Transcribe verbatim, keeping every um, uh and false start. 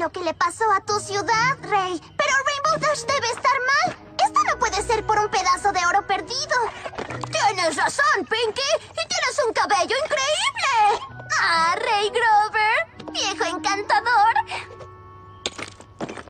lo que le pasó a tu ciudad, Rey. Pero Rainbow Dash debe estar mal. Esto no puede ser por un pedazo de oro perdido.